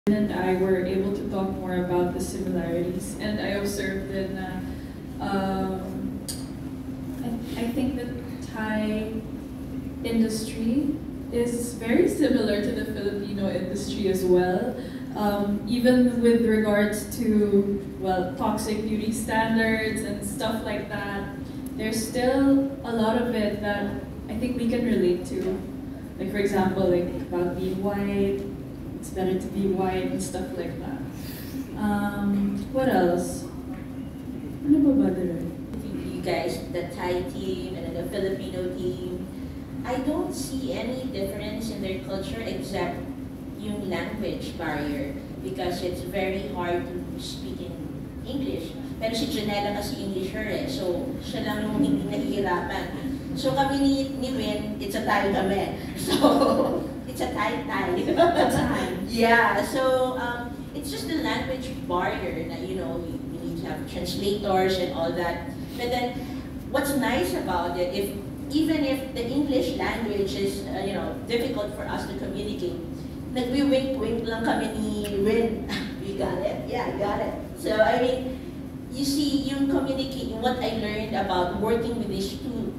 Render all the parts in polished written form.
and I were able to talk more about the similarities, and I observed that I think the Thai industry is very similar to the Filipino industry as well. Even with regards to, well, toxic beauty standards and stuff like that, there's still a lot of it that I think we can relate to. Like, for example, like about being white, it's better to be white and stuff like that. What else? Ano ba ba dito? You guys, the Thai team and the Filipino team, I don't see any difference in their culture except yung language barrier, because it's very hard to speak in English. Pero si Janella kasi Englisher eh, so siya lang yung hindi nahihirapan. So kami ni Win, it's a Thai kami. So it's a Thai. Yeah, so it's just the language barrier that, you know, you need to have translators and all that. But then what's nice about it, even if the English language is you know, difficult for us to communicate, nagwi-wink-wink lang kami ni Win. You got it? Yeah, I got it. So I mean, you see, yung communicating, what I learned about working with these two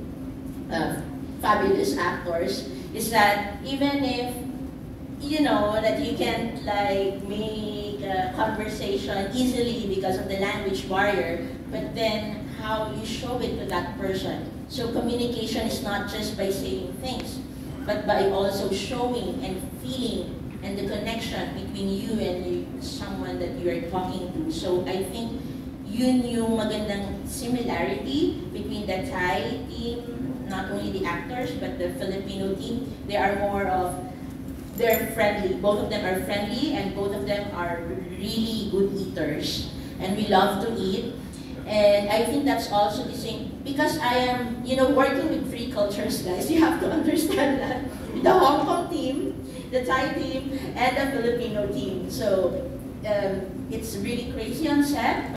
fabulous actors is that even if, you know, that you can't like make a conversation easily because of the language barrier, but then how you show it to that person. So communication is not just by saying things, but by also showing and feeling and the connection between you and someone that you are talking to. So I think yun yung magandang similarity between the Thai team, not only the actors, but the Filipino team. They are more of, they're friendly. Both of them are friendly, and both of them are really good eaters. And we love to eat. And I think that's also the same, because I am, you know, working with three cultures, guys. You have to understand that. The Hong Kong team, the Thai team, and the Filipino team. So it's really crazy on set.